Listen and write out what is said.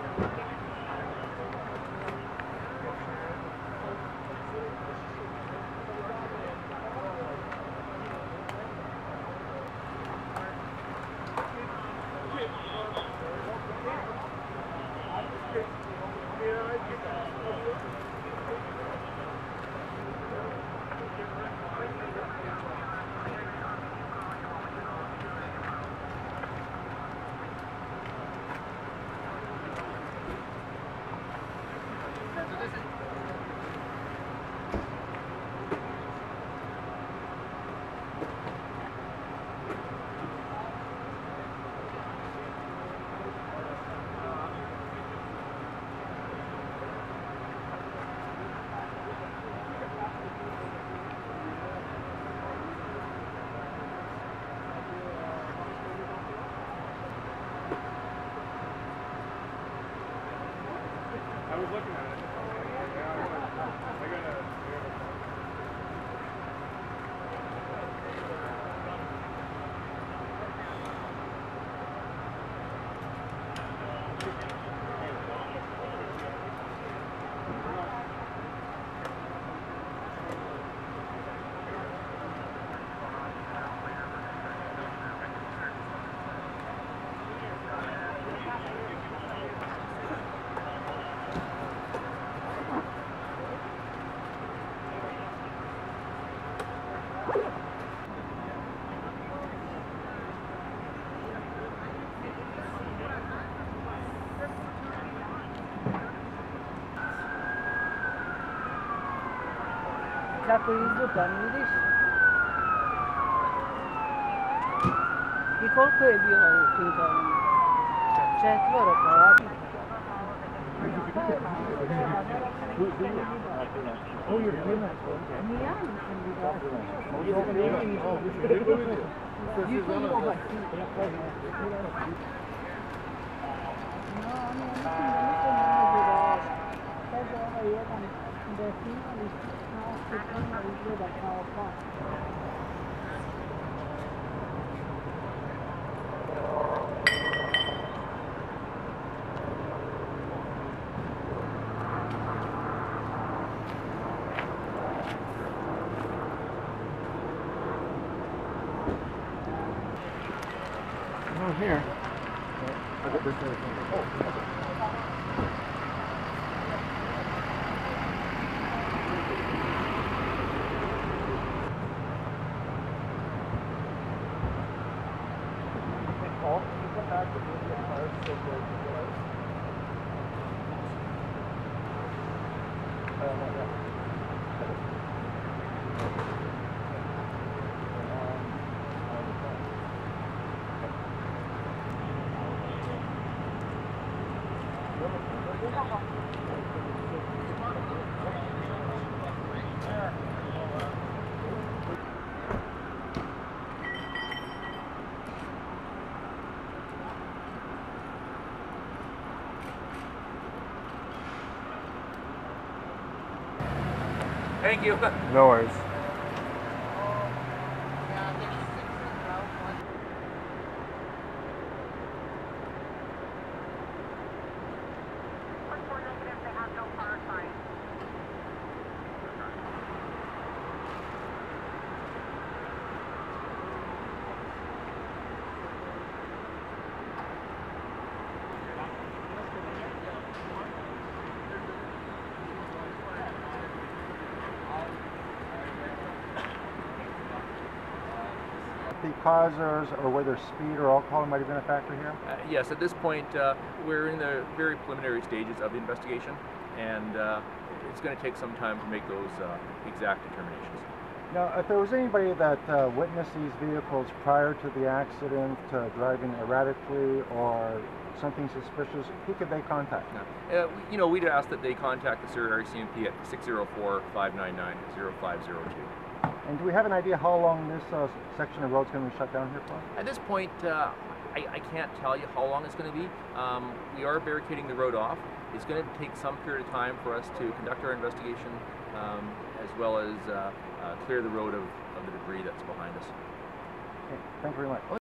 I was looking at it. I gotta. Caporizzo, di colpo e di intorno. C'è loro qua. Oh, here. I got this. Thank you. No worries. The cause or whether speed or alcohol might have been a factor here? Yes, at this point we're in the very preliminary stages of the investigation, and it's going to take some time to make those exact determinations. Now, if there was anybody that witnessed these vehicles prior to the accident, driving erratically or something suspicious, who could they contact? You know, we'd ask that they contact the Surrey RCMP at 604-599-0502. And do we have an idea how long this section of road is going to be shut down here for? At this point, I can't tell you how long it's going to be. We are barricading the road off. It's going to take some period of time for us to conduct our investigation, as well as clear the road of the debris that's behind us. Okay, thank you very much.